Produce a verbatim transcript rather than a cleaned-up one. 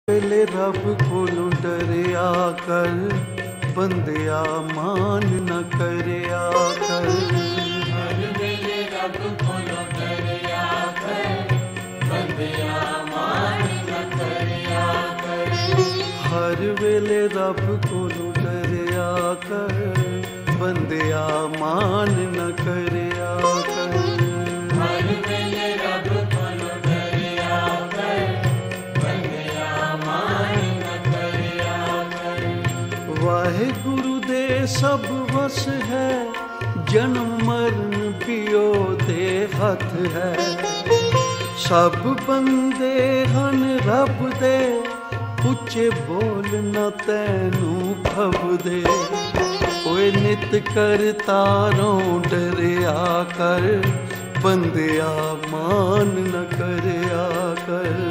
वेले रब कोलों डरिया कर, बंदिया मान न करया कर। हर वेले रब कोलों डरिया कर, बंदिया मान न करया कर। हर वेले रब कोलों डरिया कर, बंदिया मान न करया कर। हर वेले रब कोलों डरिया कर, बंदिया मान न करया कर। वाहिगुरु दे सब वस है, जन्म मरण पियो दे हथ है। सब बंदे हन रब दे, उच्चे बोल न तैनू फबदे। ओए नित कर तारों डरिया कर, बंदिया मान न करया कर।